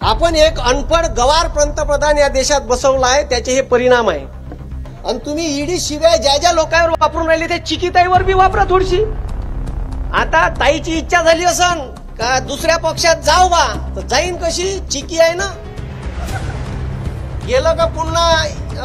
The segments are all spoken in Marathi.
आपण एक अनपढ गवार पंतप्रधान या देशात बसवला आहे, त्याचे हे परिणाम आहे। आणि तुम्ही ईडी शिवाय ज्या ज्या लोकांवर वापरून राहिले ते चिकीताईवर बी वापरा थोडीशी। आता ताईची इच्छा झाली असन का दुसऱ्या पक्षात जाऊ बा, तर जाईन कशी? चिकी आहे ना, गेलं का पुन्हा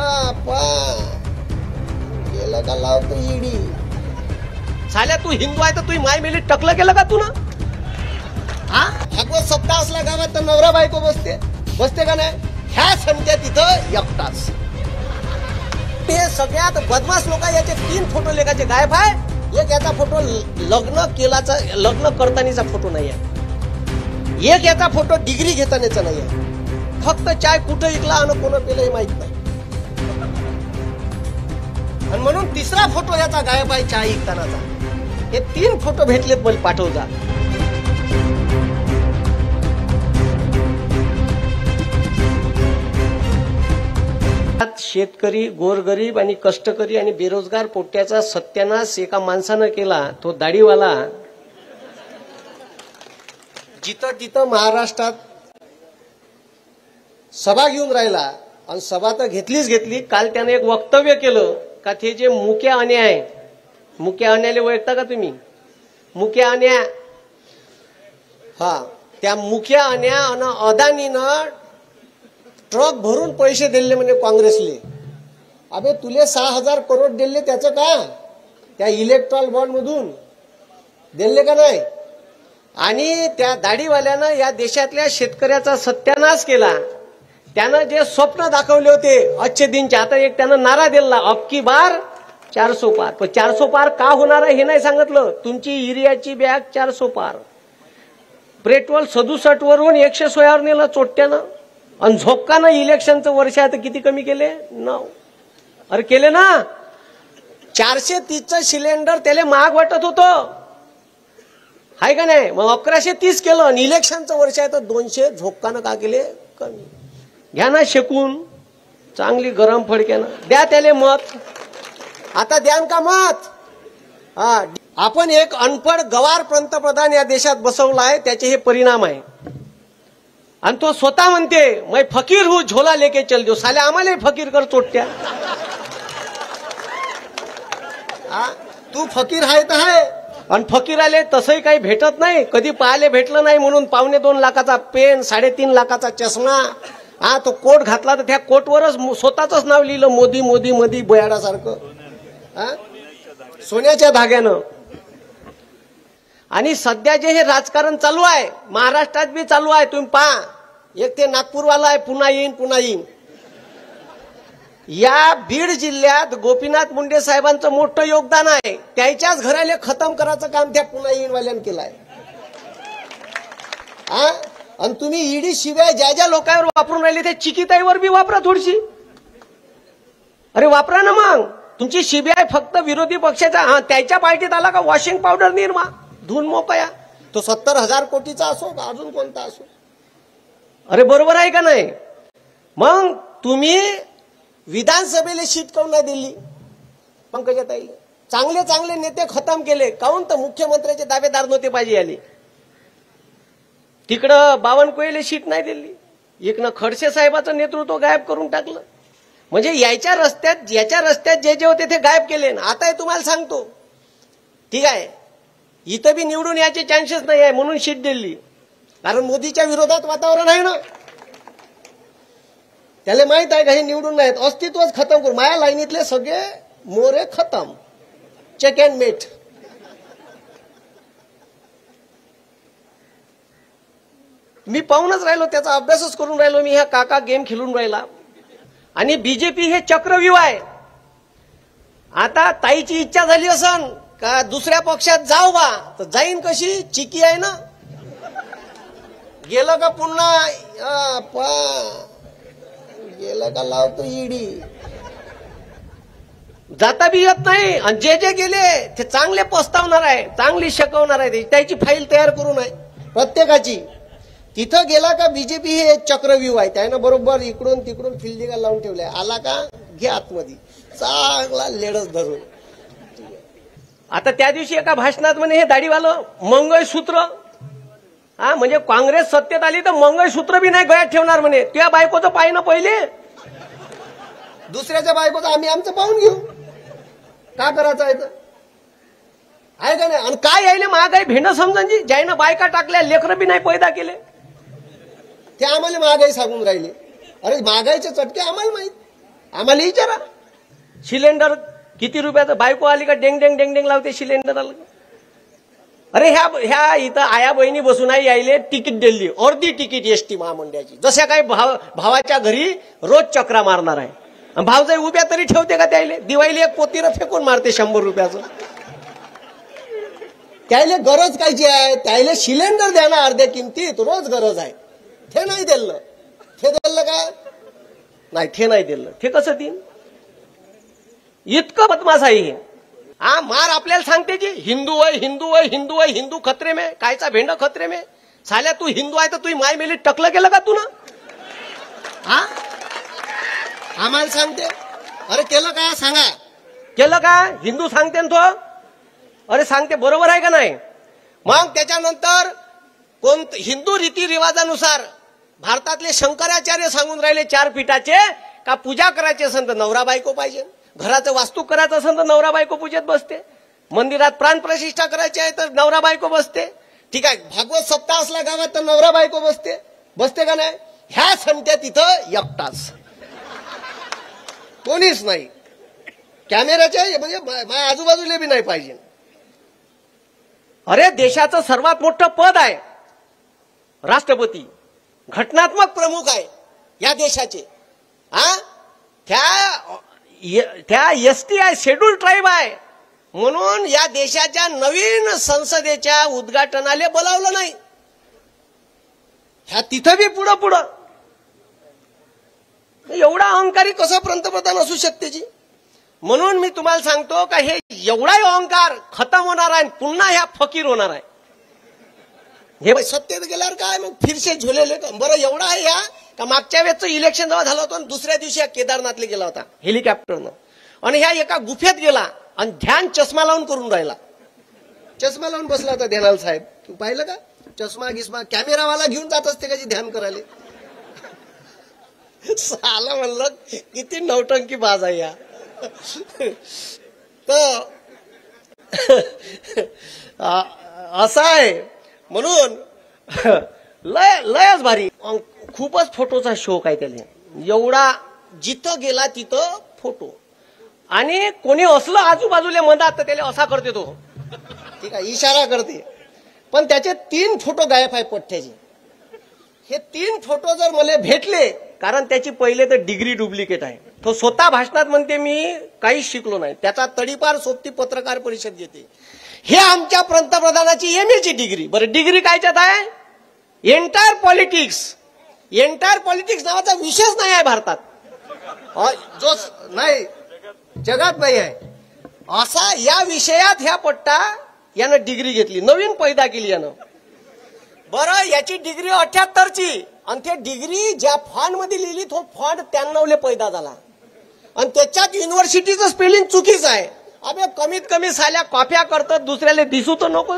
गेलं का लावतो ईडी। साल्या तू हिंदू आहे तर तू माय मेली टकलं केलं का तू ना? हा, भागवत सप्ताह असला गावात तर नवरा बायको बसते का नाही? ह्या संख्या तिथं एकटाच। ते सगळ्यात बदमाश लोक याचे 3 फोटो लेखाचे गायब आहे। एक याचा फोटो लग्न करतानाचा फोटो नाही आहे, एक याचा फोटो डिग्री घेतानाचा नाही आहे, फक्त चाय कुठं विकला आणि कोण पेलं हे माहित नाही। आणि म्हणून तिसरा फोटो याचा गायब आहे चाय विकतानाचा। हे 3 फोटो भेटलेत मला पाठव जा। शेतकरी, गोरगरीब आणि कष्टकरी आणि बेरोजगार पोट्याचा सत्यानाश एका माणसानं केला, तो दाढीवाला। जिथं तिथं महाराष्ट्रात सभा घेऊन राहिला आणि सभा तर घेतली। काल त्याने एक वक्तव्य केलं का ते जे मुक्या अन्या आहे, मुक्या अन्याले ओळखता का तुम्ही? मुक्या अन्या, हा, त्या मुक्या अन्या आणि अदानीनं ट्रक भरून पैसे दिले म्हणजे काँग्रेसले। अबे तुले 6000 करोड दिले, त्याचं का? त्या इलेक्ट्रॉल बॉन्ड मधून दिले का नाही? आणि त्या दाढीवाल्यानं या देशातल्या शेतकऱ्याचा सत्यानाश केला। त्यानं जे स्वप्न दाखवले होते अच्छे दिनचे, आता एक त्यानं नारा दिला, अब की बार 400 पार। पण 400 पार का होणार आहे हे नाही सांगितलं। तुमची युरियाची बॅग 400 पार, पेट्रोल 67 वरून 116 वर नेलं चोट्यानं, आणि झोक्कानं इलेक्शनचं वर्ष आहे तर किती कमी केले? 9। अरे केले ना। 430चं सिलेंडर त्याला महाग वाटत होतं, हाय का नाही? मग 1130 केलं आणि इलेक्शनचं वर्ष आहे तर 200 झोक्कानं का केले? कमी। घ्या ना शेकून चांगली गरम फडक्यानं, द्या त्याले मत। आता द्यान का मत? हा, आपण एक अनपढ गवार पंतप्रधान या देशात बसवला आहे, त्याचे हे परिणाम आहे। आणि तो स्वतः म्हणते मैं फकीर हूं, झोला लेके चल दो। साले आम्हाला फकीर कर चोट्या। तू फकीर आहे तर आहे, आणि फकीराले तसंही काही भेटत नाही, कधी पाहायला भेटलं नाही म्हणून 2.25 लाखाचा पेन, 3.5 लाखाचा चष्मा, हा, तो कोट घातला तर त्या कोटवरच स्वतःच नाव लिहिलं, मोदी मोदी मोदी बयाडासारखं, सोन्याच्या धाग्यानं। आणि सध्या जे हे राजकारण चालू आहे महाराष्ट्रात बी चालू आहे, तुम्ही पहा। एक ते नागपूरवाला आहे, पुन्हा येईन। या बीड जिल्ह्यात गोपीनाथ मुंडे साहेबांचं मोठं योगदान आहे, त्याच्याच घराले खतम करायचं काम त्या पुन्हा येईन वाल्यानं केलंय। आणि तुम्ही ईडी शिवाय ज्या ज्या लोकांवर वापरून राहिले ते चिकीताईवर बी वापरा थोडीशी। अरे वापरा ना मग। तुमची सीबीआय फक्त विरोधी पक्षाचा, त्याच्या पार्टीत आला का वॉशिंग पावडर निर्मा धुवून मोकया, तो 70,000 कोटीचा असो का अजून कोणता असो। अरे बरोबर आहे का नाही? मग तुम्ही विधानसभेला सीट काऊन नाही दिली? पंकजाताईले चांगले चांगले नेते खतम केले, काऊन? तर मुख्यमंत्र्याचे दावेदार नव्हते पाहिजे आले। तिकडं बावनकुळेला सीट नाही दिली, एकनं खडसे साहेबाचं नेतृत्व गायब करून टाकलं। म्हणजे याच्या रस्त्यात जे जे होते ते गायब केले। आता तुम्हाला सांगतो, ठीक आहे, इथं बी निवडून याचे चान्सेस नाही आहे म्हणून सीट दिली, कारण मोदीच्या विरोधात वातावरण आहे ना। त्याला माहित आहे का हे निवडून नाहीत, अस्तित्वच खतम करू। माया लाईनीतले सगळे मोरे खतम, चेक अँड मेट। मी पाहूनच राहिलो, त्याचा अभ्यासच करून राहिलो मी। ह्या काका गेम खेळून राहिला आणि बीजेपी हे चक्रव्यूह आहे। आता ताईची इच्छा झाली असन का दुसऱ्या पक्षात जाऊ बा, तर जाईन कशी? चिकी आहे ना, गेलं का पुन्हा गेलं का लावतो ईडी। जाता बी येत नाही, आणि जे जे गेले ते चांगले पस्तावणार आहे, चांगली शिकवणार आहे। त्याची फाईल तयार करून आहे प्रत्येकाची। तिथं गेला का बीजेपी हे चक्रव्यूह आहे, त्यानं बरोबर इकडून तिकडून फिल्डिंगा लावून ठेवल्या। आला का घे आतमध्ये चांगला लेडच धरून। आता त्या दिवशी एका भाषणात म्हणे हे दाढीवालं मंगळसूत्र हा म्हणजे काँग्रेस सत्तेत आली तर मंगळसूत्र बी नाही गळ्यात ठेवणार म्हणे. तुझ्या बायकोचं पाय ना पहिले, दुसऱ्याच्या बायकोचं आम्ही आमचं पाहून घेऊ. का करायचं आहे तर आहे का नाही. आणि काय यायले महागाई भेंड समजांची, ज्यानं बायका टाकल्या लेकरं बी नाही पैदा केले ते आम्हाला महागाई सांगून राहिले. अरे महागाईचे चटके आम्हाला माहित, आम्हाला विचारा. सिलेंडर किती रुपयाचं, बायको आली का डेंग डेंग डेंग डेंग लावते सिलेंडर आलं. अरे ह्या इथं आया बहिणी बसून आहे, यायले तिकीट दिली अर्धी तिकीट एसटी महामंडळाची. जशा काही भावाच्या घरी रोज चक्रा मारणार आहे. भावजाई उभ्या तरी ठेवते का त्याले, दिवाळीला एक पोतीनं फेकून मारते 100 रुपयाचं. त्याला गरज कायची आहे, त्याला सिलेंडर द्या ना अर्ध्या किमतीत, रोज गरज आहे. ते नाही दिलं, ते दिलं का नाही, ते नाही दिलं, ते कसं देईन. इतकं बदमाश आहे हे. हा मार आपल्याला सांगते जी हिंदू आहे, हिंदू आहे, हिंदू आहे, हिंदू खतरे में, कायचा भेंड खतरे में. साल्या तू हिंदू आहे तर तू माय मेली टकलं केलं का तू ना. हा आम्हाला सांगते, अरे केलं का सांगा, केलं का हिंदू सांगते ना तो. अरे सांगते बरोबर आहे का नाही. मग त्याच्यानंतर कोण हिंदू रीतिरिवाजानुसार भारतातले शंकराचार्य सांगून राहिले 4 पीठाचे का पूजा करायची असेल तर नवरा बायको पाहिजे, घराचं वास्तू करायचं असेल तर नवरा बायको पूजेत बसते, मंदिरात प्राण प्रतिष्ठा करायची आहे तर नवरा बायको बसते. ठीक आहे, भागवत सप्ताह असला गावात तर नवरा बायको बसते, बसते का नाही. ह्या संत्या तिथं एकटाच, कोणीच नाही. कॅमेऱ्याच्या म्हणजे माझ्या आजूबाजूला बी नाही पाहिजे. अरे देशाचं सर्वात मोठं पद आहे राष्ट्रपती, घटनात्मक प्रमुख आहे या देशाचे. हा त्या एसटी आहे, शेड्यूल ट्राईब आहे, म्हणून या देशाच्या नवीन संसदेच्या उद्घाटनाला बोलावलं नाही. ह्या तिथं बी पुढं पुढं. एवढा अहंकारी कसं पंतप्रधान असू शकते जी. म्हणून मी तुम्हाला सांगतो का हे एवढा अहंकार खतम होणार आहे, पुन्हा ह्या फकीर होणार आहे. हे सत्तेत गेल्यावर काय मग फिरसे झोलेले. बरं एवढा आहे या का मागच्या वेळेचं इलेक्शन जेव्हा झालं होतं दुसऱ्या दिवशी केदारनाथला गेला होता हेलिकॉप्टरनं, आणि ह्या एका गुफेत गेला आणि ध्यान चष्मा लावून करून राहिला. चष्मा लावून बसला होता ध्यानाल साहेब, तू पाहिलं का. चष्मा गिस्मा कॅमेरावाला घेऊन जात असते का जी ध्यान करायला. साला म्हणलं किती नौटंकी बाज आहे या. तर असं आहे. म्हणून लयच भारी, खूपच फोटोचा शौक आहे त्याला. एवढा जिथं गेला तिथं फोटो, आणि कोणी असलं आजूबाजूला मधात तर त्याला असा करते तो, ठीक आहे इशारा करते. पण त्याचे 3 फोटो गायब आहे पठ्ठ्याचे. हे 3 फोटो जर मला भेटले, कारण त्याची पहिले तर डिग्री डुप्लिकेट आहे. तो स्वतः भाषणात म्हणते मी काहीच शिकलो नाही, त्याचा तडीपार सोबती पत्रकार परिषद घेते. हे आमच्या पंतप्रधानाची MA ची डिग्री. बरं डिग्री कायच्यात आहे, एंटायर पॉलिटिक्स. एंटायर पॉलिटिक्स नावाचा विषयच नाही आहे भारतात, जो नाही जगात नाही आहे असा. या विषयात ह्या पट्टा यानं डिग्री घेतली, नवीन पैदा केली यानं. बरं याची डिग्री 78ची, आणि ते डिग्री ज्या फॉन्ट मध्ये लिहिली तो फॉन्ट 93 पैदा झाला, आणि त्याच्यात युनिव्हर्सिटीचं स्पेलिंग चुकीच आहे. अबे कमीत कमी साल्या कॉप्या करतात, दुसऱ्याला दिसू तर नको.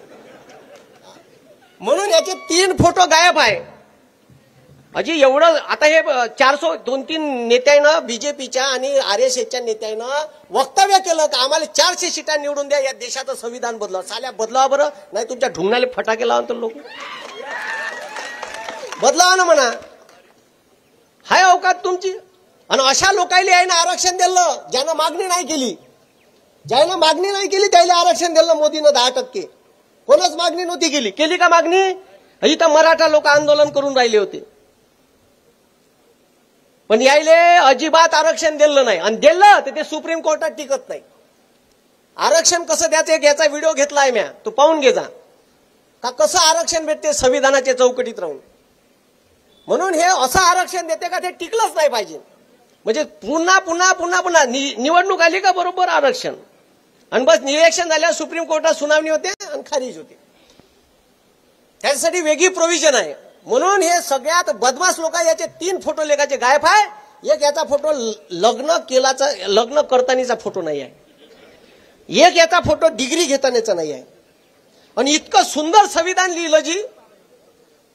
म्हणून याचे 3 फोटो गायब आहे. अजी एवढं आता हे 2-3 नेत्यानं बीजेपीच्या आणि RSSच्या नेत्यानं वक्तव्य केलं की आम्हाला 400 सीटा निवडून द्या, या देशाचं संविधान बदला. साल्या बदलावा बरं, नाही तुमच्या ढुंगणाले फटाके लावा तर लोक बदलावा ना म्हणा. हाय अवकात तुमची. आणि अशा लोकांना आहे ना आरक्षण दिलं ज्यानं मागणी नाही केली. ज्यानं मागणी नाही केली त्याला आरक्षण दिलं मोदीनं 10%. कोणच मागणी नव्हती केली. केली का मागणी. इथं मराठा लोक आंदोलन करून राहिले होते, पण यायले अजिबात आरक्षण दिलं नाही. आणि दिलं तर ते सुप्रीम कोर्टात टिकत नाही. आरक्षण कसं द्यायचं एक याचा व्हिडिओ घेतलाय म्या, तू पाहून घे जा का कसं आरक्षण भेटते संविधानाच्या चौकटीत राहून. म्हणून हे असं आरक्षण देते का ते टिकलंच नाही पाहिजे. म्हणजे पुन्हा पुन्हा पुन्हा पुन्हा निवडणूक आली का बरोबर आरक्षण, आणि बस इलेक्शन झाल्यावर सुप्रीम कोर्टात सुनावणी होते आणि खारिज होते. त्यासाठी वेगळी प्रोव्हिजन आहे. म्हणून हे सगळ्यात बदमाश लोक याचे 3 फोटो लेखाचे गायब आहे. एक याचा फोटो लग्न करतानाचा फोटो नाही आहे, एक याचा फोटो डिग्री घेतानाचा नाही आहे. आणि इतकं सुंदर संविधान लिहिलं जी,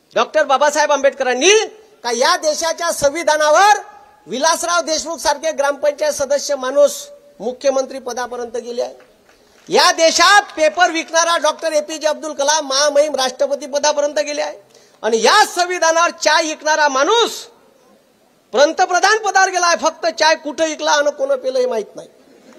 डॉक्टर बाबासाहेब आंबेडकरांनी का या देशाच्या संविधानावर विलासराव देशमुख सारखे ग्रामपंचायत सदस्य माणूस मुख्यमंत्री पदापर्यंत गेले आहे. या देशात पेपर विकणारा डॉक्टर एपीजे अब्दुल कलाम महामहिम राष्ट्रपती पदापर्यंत गेले आहे. आणि या संविधानावर चाय विकणारा माणूस पंतप्रधान पदावर गेला आहे. फक्त चाय कुठे विकला आणि कोण पेलं हे माहित नाही.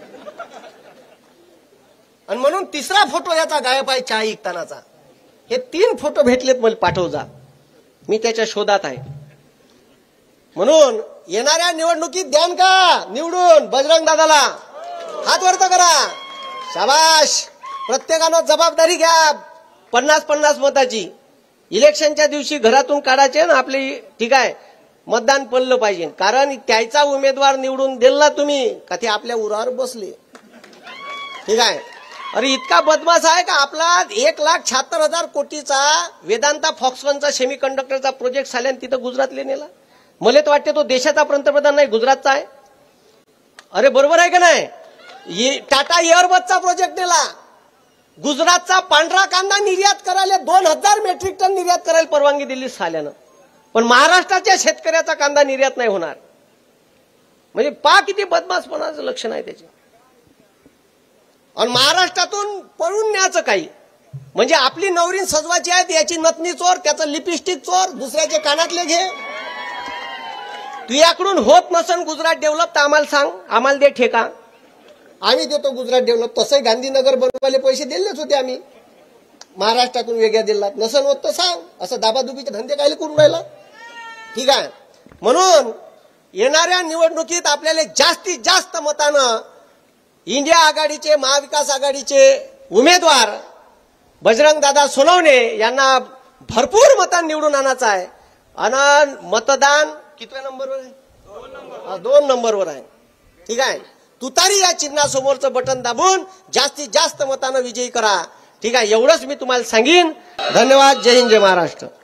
आणि म्हणून तिसरा फोटो याचा गायब आहे चाय विकतानाचा. हे 3 फोटो भेटलेत मला पाठव जा, मी त्याच्या शोधात आहे. म्हणून येणाऱ्या निवडणुकीत द्यान का निवडून बजरंग दादाला? हात वरत करा. शाबाश. प्रत्येकानं जबाबदारी घ्या. 50-50 मताची. इलेक्शनच्या दिवशी घरातून काढायचे ना आपली, ठीक आहे, मतदान पडलं पाहिजे. कारण त्याचा उमेदवार निवडून दिला तुम्ही का ते आपल्या उरावर बसले, ठीक आहे. अरे इतका बदमाश आहे का आपला 1,76,000 कोटीचा वेदांता फॉक्सकॉनचा सेमीकंडक्टरचा प्रोजेक्ट झाल्याने तिथं गुजरातले नेला. मला तर वाटते तो देशाचा पंतप्रधान नाही, गुजरातचा आहे. अरे बरोबर आहे का नाही? टाटा एअरबसचा प्रोजेक्ट नेला. गुजरातचा पांढरा कांदा निर्यात करायला 2,000 मेट्रिक टन निर्यात करायला परवानगी दिली साल्यानं. पण महाराष्ट्राच्या शेतकऱ्याचा कांदा निर्यात नाही होणार. म्हणजे किती बदमाशपणाचं लक्षण आहे त्याचे. आणि महाराष्ट्रातून पळून न्यायचं काही म्हणजे आपली नवरी सजवायची आहे याची नथनी चोर, त्याचं लिपस्टिक चोर, दुसऱ्याचे कानातले घे. तुझ्याकडून होत नसन गुजरात डेव्हलप तर आम्हाला सांग, आम्हाला दे ठेका, आम्ही देतो गुजरात डेव्हलप. तसंही गांधीनगर बनवायला पैसे दिलेच होते आम्ही महाराष्ट्रातून वेगळ्या जिल्ह्यात. नसन होत तर सांग. असं दाबादुबीचे धंदे काय करून राहिला, ठीक आहे. म्हणून येणाऱ्या निवडणुकीत आपल्याला जास्तीत जास्त मतानं इंडिया आघाडीचे महाविकास आघाडीचे उमेदवार बजरंगदादा सोनवणे यांना भरपूर मतांनी निवडून आणायचं आहे. आणि मतदान कितव्या नंबरवर आहे? 2 नंबरवर आहे, ठीक आहे. तुतारी या चिन्हासमोरचं बटन दाबून जास्तीत जास्त मतानं विजयी करा, ठीक आहे. एवढंच मी तुम्हाला सांगेन. धन्यवाद. जय हिंद, जय महाराष्ट्र.